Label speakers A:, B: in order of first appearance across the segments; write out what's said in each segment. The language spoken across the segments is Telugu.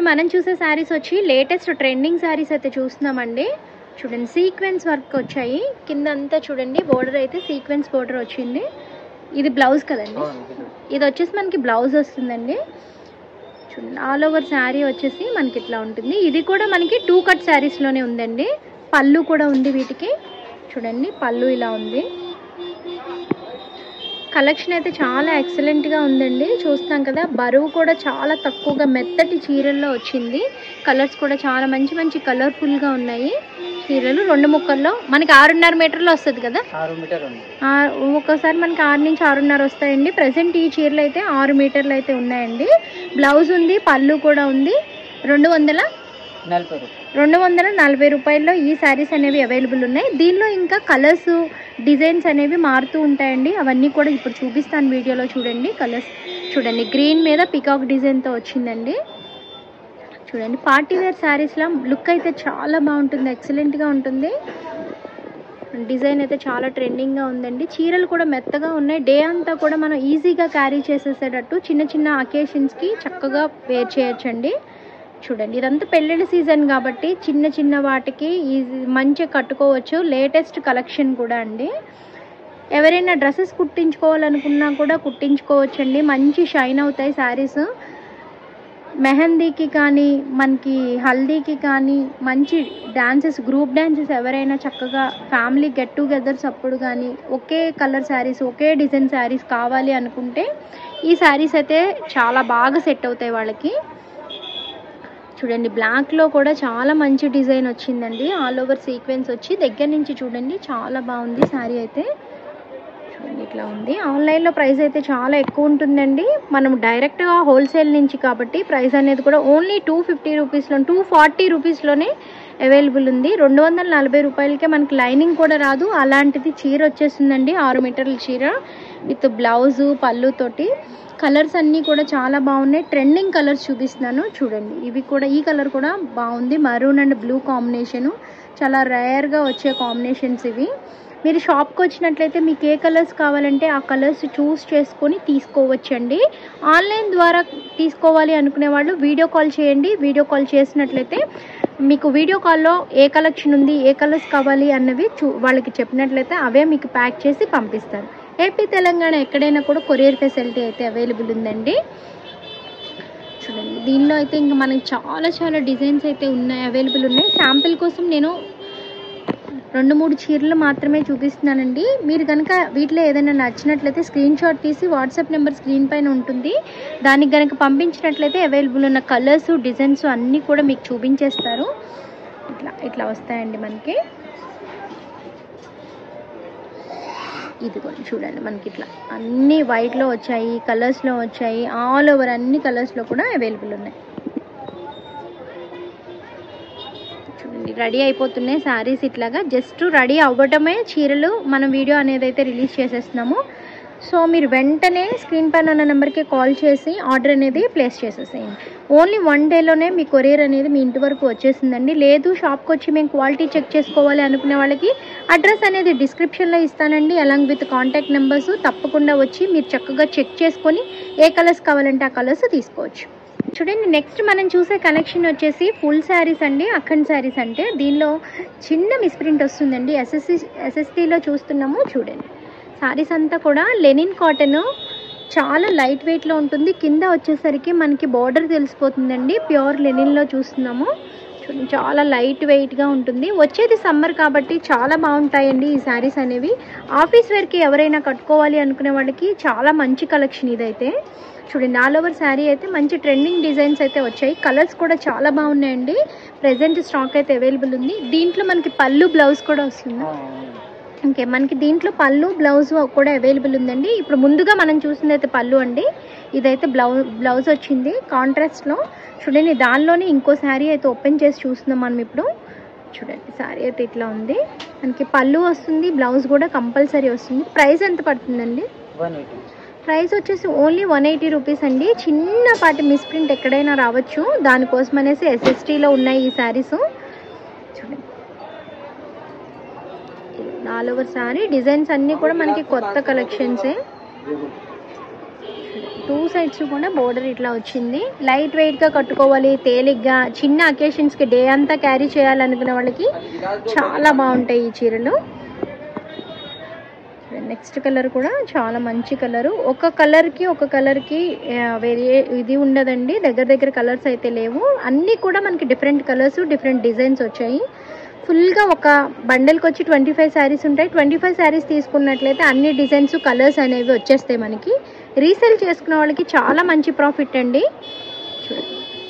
A: మనం చూసే శారీస్ వచ్చి లేటెస్ట్ ట్రెండింగ్ శారీస్ అయితే చూస్తున్నామండి. చూడండి సీక్వెన్స్ వర్క్ వచ్చాయి, కింద అంతా చూడండి బోర్డర్ అయితే సీక్వెన్స్ బోర్డర్ వచ్చింది. ఇది బ్లౌజ్ కదండి, ఇది వచ్చేసి మనకి బ్లౌజ్ వస్తుందండి. చూడండి ఆల్ ఓవర్ శారీ వచ్చేసి మనకి ఇట్లా ఉంటుంది. ఇది కూడా మనకి 2 కట్ శారీస్లోనే ఉందండి. పళ్ళు కూడా ఉంది వీటికి. చూడండి పళ్ళు ఇలా ఉంది. కలెక్షన్ అయితే చాలా ఎక్సలెంట్గా ఉందండి. చూస్తాం కదా, బరువు కూడా చాలా తక్కువగా మెత్తటి చీరల్లో వచ్చింది. కలర్స్ కూడా చాలా మంచి మంచి కలర్ఫుల్గా ఉన్నాయి. చీరలు 2 ముక్కల్లో మనకి 6.5 మీటర్లు వస్తుంది కదా, 6 మీటర్ ఒక్కోసారి మనకి 6 నుంచి 6.5 వస్తాయండి. ప్రజెంట్ ఈ చీరలు అయితే 6 మీటర్లు అయితే ఉన్నాయండి. బ్లౌజ్ ఉంది, పళ్ళు కూడా ఉంది. 240 రూపాయల్లో ఈ శారీస్ అనేవి అవైలబుల్ ఉన్నాయి. దీనిలో ఇంకా కలర్స్ డిజైన్స్ అనేవి మారుతూ ఉంటాయండి. అవన్నీ కూడా ఇప్పుడు చూపిస్తాను వీడియోలో. చూడండి కలర్స్ చూడండి, గ్రీన్ మీద పికాక్ డిజైన్తో వచ్చిందండి. చూడండి పార్టీ వేర్ శారీస్లో లుక్ అయితే చాలా బాగుంటుంది, ఎక్సలెంట్గా ఉంటుంది. డిజైన్ అయితే చాలా ట్రెండింగ్గా ఉందండి. చీరలు కూడా మెత్తగా ఉన్నాయి. డే అంతా కూడా మనం ఈజీగా క్యారీ చేసేసేటట్టు చిన్న చిన్న అకేషన్స్కి చక్కగా వేర్ చేయొచ్చండి. చూడండి ఇదంతా పెళ్ళిళ్ళ సీజన్ కాబట్టి చిన్న చిన్న వాటికి ఈజీ మంచిగా కట్టుకోవచ్చు. లేటెస్ట్ కలెక్షన్ కూడా అండి. ఎవరైనా డ్రెస్సెస్ కుట్టించుకోవాలనుకున్నా కూడా కుట్టించుకోవచ్చండి. మంచి షైన్ అవుతాయి శారీస్. మెహందీకి కానీ మనకి హల్దీకి కానీ మంచి డాన్సెస్, గ్రూప్ డాన్సెస్ ఎవరైనా చక్కగా ఫ్యామిలీ గెట్ టుగెదర్స్ అప్పుడు కానీ ఒకే కలర్ శారీస్, ఒకే డిజైన్ శారీస్ కావాలి అనుకుంటే ఈ శారీస్ అయితే చాలా బాగా సెట్ అవుతాయి వాళ్ళకి. చూడండి బ్లాక్లో కూడా చాలా మంచి డిజైన్ వచ్చిందండి. ఆల్ ఓవర్ సీక్వెన్స్ వచ్చి దగ్గర నుంచి చూడండి చాలా బాగుంది శారీ అయితే. చూడండి ఇట్లా ఉంది. ఆన్లైన్లో ప్రైస్ అయితే చాలా ఎక్కువ ఉంటుందండి. మనం డైరెక్ట్గా హోల్సేల్ నుంచి కాబట్టి ప్రైస్ అనేది కూడా ఓన్లీ 250 రూపీస్లో 240 రూపీస్లోనే అవైలబుల్ ఉంది. 240 రూపాయలకే మనకి లైనింగ్ కూడా రాదు. అలాంటిది చీర వచ్చేస్తుందండి, 6 మీటర్ల చీర విత్ బ్లౌజు పళ్ళుతోటి. కలర్స్ అన్నీ కూడా చాలా బాగున్నాయి. ట్రెండింగ్ కలర్స్ చూపిస్తున్నాను చూడండి. ఇవి కూడా, ఈ కలర్ కూడా బాగుంది. మరూన్ అండ్ బ్లూ కాంబినేషను, చాలా రేర్గా వచ్చే కాంబినేషన్స్ ఇవి. మీరు షాప్కి వచ్చినట్లయితే మీకు ఏ కలర్స్ కావాలంటే ఆ కలర్స్ చూస్ చేసుకొని తీసుకోవచ్చండి. ఆన్లైన్ ద్వారా తీసుకోవాలి అనుకునే వాళ్ళు వీడియో కాల్ చేయండి. వీడియో కాల్ చేసినట్లయితే మీకు వీడియో కాల్లో ఏ కలెక్షన్ ఉంది, ఏ కలర్స్ కావాలి అన్నవి వాళ్ళకి చెప్పినట్లయితే అవే మీకు ప్యాక్ చేసి పంపిస్తారు. ఏపీ తెలంగాణ ఎక్కడైనా కూడా కొరియర్ ఫెసిలిటీ అయితే అవైలబుల్ ఉందండి. చూడండి దీనిలో అయితే ఇంకా మనకి చాలా చాలా డిజైన్స్ అయితే ఉన్నాయి, అవైలబుల్ ఉన్నాయి. శాంపిల్ కోసం నేను 2-3 చీరలు మాత్రమే చూపిస్తున్నానండి. మీరు కనుక వీటిలో ఏదైనా నచ్చినట్లయితే స్క్రీన్ షాట్ తీసి వాట్సాప్ నెంబర్ స్క్రీన్ పైన ఉంటుంది, దానికి కనుక పంపించినట్లయితే అవైలబుల్ ఉన్న కలర్స్ డిజైన్స్ అన్నీ కూడా మీకు చూపించేస్తారు. ఇట్లా వస్తాయండి మనకి. ఇది కూడా చూడండి మనకి ఇట్లా అన్ని వైట్లో వచ్చాయి, కలర్స్లో వచ్చాయి. ఆల్ ఓవర్ అన్ని కలర్స్లో కూడా అవైలబుల్ ఉన్నాయి. చూడండి రెడీ అయిపోతున్నాయి శారీస్. ఇట్లాగా జస్ట్ రెడీ అవ్వటమే చీరలు మనం వీడియో అనేది అయితే రిలీజ్ చేసేస్తున్నాము. సో మీరు వెంటనే స్క్రీన్ పైన ఉన్న నెంబర్కి కాల్ చేసి ఆర్డర్ అనేది ప్లేస్ చేసేసేయండి. ఓన్లీ 1 డేలోనే మీ కొరియర్ అనేది మీ ఇంటి వరకు వచ్చేసిందండి. లేదు షాప్కి వచ్చి మేము క్వాలిటీ చెక్ చేసుకోవాలి అనుకునే వాళ్ళకి అడ్రస్ అనేది డిస్క్రిప్షన్లో ఇస్తానండి, అలాంగ్ విత్ కాంటాక్ట్ నెంబర్స్. తప్పకుండా వచ్చి మీరు చక్కగా చెక్ చేసుకొని ఏ కలర్స్ కావాలంటే ఆ కలర్స్ తీసుకోవచ్చు. చూడండి నెక్స్ట్ మనం చూసే కలెక్షన్ వచ్చేసి ఫుల్ శారీస్ అండి. అఖండ్ శారీస్ అంటే దీనిలో చిన్న మిస్ప్రింట్ వస్తుందండి. ఎస్ఎస్టీలో చూస్తున్నాము. చూడండి శారీస్ అంతా కూడా లెనిన్ కాటన్, చాలా లైట్ వెయిట్లో ఉంటుంది. కింద వచ్చేసరికి మనకి బార్డర్ తెలిసిపోతుందండి. ప్యూర్ లెనిన్లో చూస్తున్నాము. చూడండి చాలా లైట్ వెయిట్గా ఉంటుంది. వచ్చేది సమ్మర్ కాబట్టి చాలా బాగుంటాయండి ఈ శారీస్ అనేవి. ఆఫీస్ వేర్కి ఎవరైనా కట్టుకోవాలి అనుకునే వాళ్ళకి చాలా మంచి కలెక్షన్ ఇదైతే. చూడండి ఆల్ ఓవర్ శారీ అయితే మంచి ట్రెండింగ్ డిజైన్స్ అయితే వచ్చాయి. కలర్స్ కూడా చాలా బాగున్నాయండి. ప్రెజెంట్ స్టాక్ అయితే అవైలబుల్ ఉంది. దీంట్లో మనకి పళ్ళు బ్లౌజ్ కూడా వస్తుంది. ఓకే, మనకి దీంట్లో పళ్ళు బ్లౌజ్ కూడా అవైలబుల్ ఉందండి. ఇప్పుడు ముందుగా మనం చూసింది అయితే పళ్ళు అండి. ఇదైతే బ్లౌజ్ వచ్చింది కాంట్రాస్ట్లో. చూడండి దానిలోనే ఇంకో శారీ అయితే ఓపెన్ చేసి చూస్తున్నాం మనం ఇప్పుడు. చూడండి శారీ అయితే ఇట్లా ఉంది. మనకి పళ్ళు వస్తుంది, బ్లౌజ్ కూడా కంపల్సరీ వస్తుంది. ప్రైస్ ఎంత పడుతుందండి?
B: 180.
A: ప్రైస్ వచ్చేసి ఓన్లీ 180 రూపీస్ అండి. చిన్నపాటి మిస్ప్రింట్ ఎక్కడైనా రావచ్చు, దానికోసం అనేసి ఎస్ఎస్టీలో ఉన్నాయి ఈ శారీస్. చూడండి ఆల్ ఓవర్ శారీ డిజైన్స్ అన్నీ కూడా మనకి కొత్త కలెక్షన్సే. 2 సైడ్స్ కూడా బోర్డర్ ఇట్లా వచ్చింది. లైట్ వెయిట్గా కట్టుకోవాలి, తేలిగ్గా చిన్న అకేషన్స్కి డే అంతా క్యారీ చేయాలనుకునే వాళ్ళకి చాలా బాగుంటాయి ఈ చీరలు. నెక్స్ట్ కలర్ కూడా చాలా మంచి కలరు. ఒక కలర్కి వేరే ఇది ఉండదండి, దగ్గర కలర్స్ అయితే లేవు. అన్నీ కూడా మనకి డిఫరెంట్ కలర్స్, డిఫరెంట్ డిజైన్స్ వచ్చాయి. ఫుల్గా ఒక బండల్కి వచ్చి 25 శారీస్ ఉంటాయి. 25 శారీస్ తీసుకున్నట్లయితే అన్ని డిజైన్స్, కలర్స్ అనేవి వచ్చేస్తాయి మనకి. రీసేల్ చేసుకున్న వాళ్ళకి చాలా మంచి ప్రాఫిట్ అండి. చూడండి,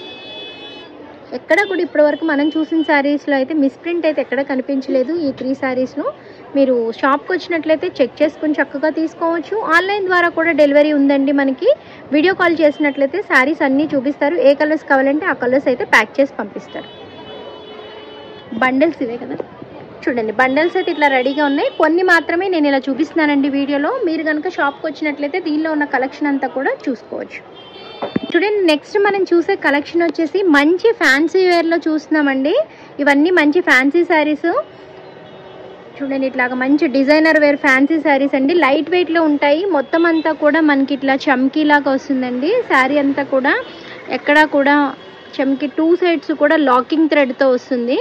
A: ఎక్కడ కూడా ఇప్పటివరకు మనం చూసిన శారీస్లో అయితే మిస్ప్రింట్ అయితే ఎక్కడ కనిపించలేదు. ఈ 3 శారీస్లో మీరు షాప్కి వచ్చినట్లయితే చెక్ చేసుకుని చక్కగా తీసుకోవచ్చు. ఆన్లైన్ ద్వారా కూడా డెలివరీ ఉందండి మనకి. వీడియో కాల్ చేసినట్లయితే శారీస్ అన్నీ చూపిస్తారు. ఏ కలర్స్ కావాలంటే ఆ కలర్స్ అయితే ప్యాక్ చేసి పంపిస్తారు. బండిల్స్ ఇవే కదా, చూడండి బండిల్స్ అయితే ఇట్లా రెడీగా ఉన్నాయి. కొన్ని మాత్రమే నేను ఇలా చూపిస్తున్నానండి వీడియోలో. మీరు కనుక షాప్కి వచ్చినట్లయితే దీనిలో ఉన్న కలెక్షన్ అంతా కూడా చూసుకోవచ్చు. చూడండి, నెక్స్ట్ మనం చూసే కలెక్షన్ వచ్చేసి మంచి ఫ్యాన్సీ వేర్లో చూస్తున్నామండి. ఇవన్నీ మంచి ఫ్యాన్సీ శారీస్. చూడండి, ఇట్లాగా మంచి డిజైనర్ వేర్ ఫ్యాన్సీ శారీస్ అండి. లైట్ వెయిట్లో ఉంటాయి. మొత్తం అంతా కూడా మనకి ఇట్లా చమ్కీలాగా వస్తుందండి. శారీ అంతా కూడా ఎక్కడా కూడా చమ్కీ, 2 సైడ్స్ కూడా లాకింగ్ థ్రెడ్తో వస్తుంది.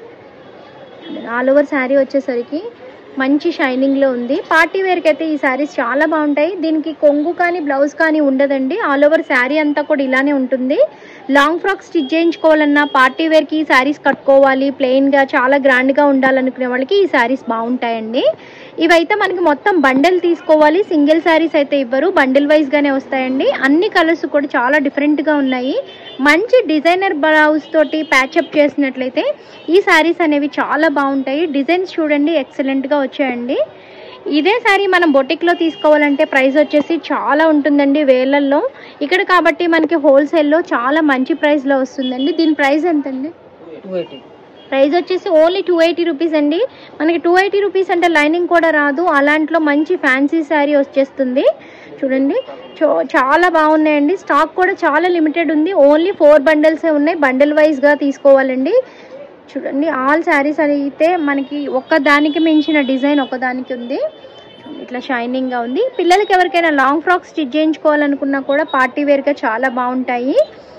A: ఆల్ ఓవర్ శారీ వచ్చేసరికి మంచి షైనింగ్లో ఉంది. పార్టీ వేర్కి అయితే ఈ శారీస్ చాలా బాగుంటాయి. దీనికి కొంగు కానీ బ్లౌజ్ కానీ ఉండదండి. ఆల్ ఓవర్ శారీ అంతా కూడా ఇలానే ఉంటుంది. లాంగ్ ఫ్రాక్ స్టిచ్ చేయించుకోవాలన్నా, పార్టీ వేర్కి ఈ శారీస్ కట్టుకోవాలి, ప్లెయిన్గా చాలా గ్రాండ్గా ఉండాలనుకునే వాళ్ళకి ఈ శారీస్ బాగుంటాయండి. ఇవైతే మనకి మొత్తం బండిల్ తీసుకోవాలి, సింగిల్ శారీస్ అయితే ఇవ్వరు, బండిల్ వైజ్గానే వస్తాయండి. అన్ని కలర్స్ కూడా చాలా డిఫరెంట్గా ఉన్నాయి. మంచి డిజైనర్ బ్లౌజ్ తోటి ప్యాచప్ చేసినట్లయితే ఈ శారీస్ అనేవి చాలా బాగుంటాయి. డిజైన్స్ చూడండి ఎక్సలెంట్గా వచ్చాయండి. ఇదే శారీ మనం బొటిక్లో తీసుకోవాలంటే ప్రైస్ వచ్చేసి చాలా ఉంటుందండి, వేలల్లో. ఇక్కడ కాబట్టి మనకి హోల్సేల్లో చాలా మంచి ప్రైస్లో వస్తుందండి. దీని ప్రైస్ ఎంతండి?
B: 280.
A: ప్రైస్ వచ్చేసి ఓన్లీ 280 రూపీస్ అండి. మనకి 280 రూపీస్ అంటే లైనింగ్ కూడా రాదు. అలాంట్లో మంచి ఫ్యాన్సీ శారీ వచ్చేస్తుంది. చూడండి, చాలా బాగున్నాయండి. స్టాక్ కూడా చాలా లిమిటెడ్ ఉంది. ఓన్లీ 4 బండిల్సే ఉన్నాయి. బండిల్ వైజ్గా తీసుకోవాలండి. చూడండి, ఆల్ శారీస్ అయితే మనకి ఒక్కదానికి మించిన డిజైన్ ఒకదానికి ఉంది. ఇట్లా షైనింగ్గా ఉంది. పిల్లలకి ఎవరికైనా లాంగ్ ఫ్రాక్ స్టిచ్ చేయించుకోవాలనుకున్నా కూడా పార్టీ వేర్గా చాలా బాగుంటాయి.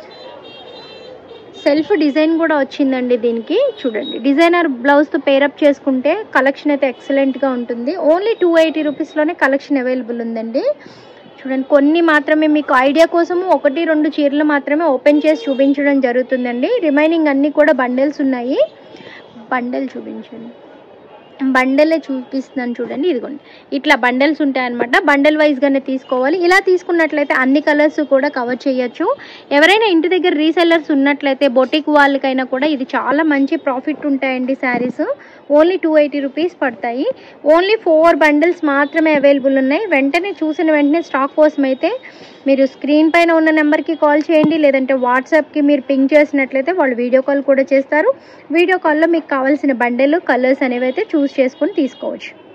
A: సెల్ఫ్ డిజైన్ కూడా వచ్చిందండి దీనికి. చూడండి, డిజైనర్ బ్లౌజ్తో పేరప్ చేసుకుంటే కలెక్షన్ అయితే ఎక్సలెంట్గా ఉంటుంది. ఓన్లీ 280 రూపీస్లోనే కలెక్షన్ అవైలబుల్ ఉందండి. చూడండి, కొన్ని మాత్రమే మీకు ఐడియా కోసము 1-2 చీరలు మాత్రమే ఓపెన్ చేసి చూపించడం జరుగుతుందండి. రిమైనింగ్ అన్నీ కూడా బండిల్స్ ఉన్నాయి. బండిల్ చూపించండి, బండిలే చూపిస్తున్నాను చూడండి. ఇదిగోండి, ఇట్లా బండిల్స్ ఉంటాయన్నమాట. బండిల్ వైజ్గానే తీసుకోవాలి. ఇలా తీసుకున్నట్లయితే అన్ని కలర్స్ కూడా కవర్ చేయొచ్చు. ఎవరైనా ఇంటి దగ్గర రీసెల్లర్స్ ఉన్నట్లయితే బొటిక్ వాళ్ళకైనా కూడా ఇది చాలా మంచి ప్రాఫిట్ ఉంటాయండి. శారీస్ ఓన్లీ 280 రూపీస్ పడతాయి. ఓన్లీ 4 బండిల్స్ మాత్రమే అవైలబుల్ ఉన్నాయి. వెంటనే చూసిన వెంటనే స్టాక్ కోసం అయితే మీరు స్క్రీన్ పైన ఉన్న నెంబర్కి కాల్ చేయండి, లేదంటే వాట్సాప్కి మీరు పింక్ చేసినట్లయితే వాళ్ళు వీడియో కాల్ కూడా చేస్తారు. వీడియో కాల్లో మీకు కావాల్సిన బండిల్, కలర్స్ అనేవి అయితే చూస్ చేసుకొని తీసుకోవచ్చు.